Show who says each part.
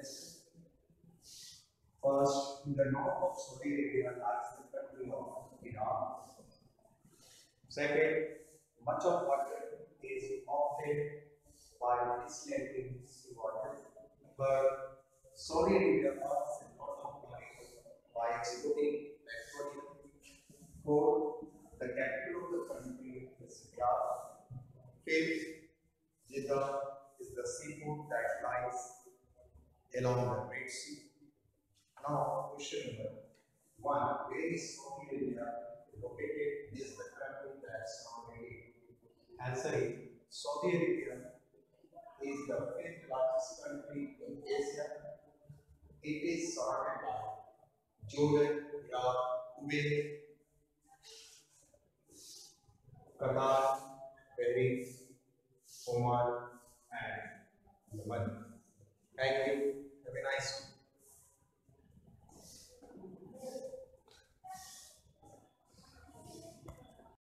Speaker 1: countries. First, in the north of Saudi Arabia lies the country of Iran. Second, much of water is often by Islamic seawater, but Saudi Arabia earns a lot of money by exporting petroleum. Fourth, the capital of the country is Riyadh. Fifth, Jeddah is the seaport that lies along the Red Sea. Now, question number one: where is Saudi Arabia located? Is the country that surrounded it? Answer is Saudi Arabia is the fifth largest country in Asia. It is surrounded by Jordan, Iraq, Kuwait, Qatar, Bahrain, Oman, and Yemen. Thank you. Have a nice day.